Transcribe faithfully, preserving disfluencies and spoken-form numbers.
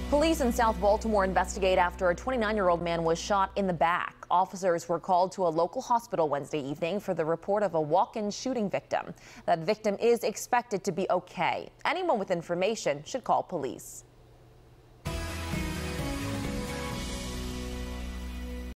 Police in South Baltimore investigate after a twenty-nine-year-old man was shot in the back. Officers were called to a local hospital Wednesday evening for the report of a walk-in shooting victim. That victim is expected to be okay. Anyone with information should call police.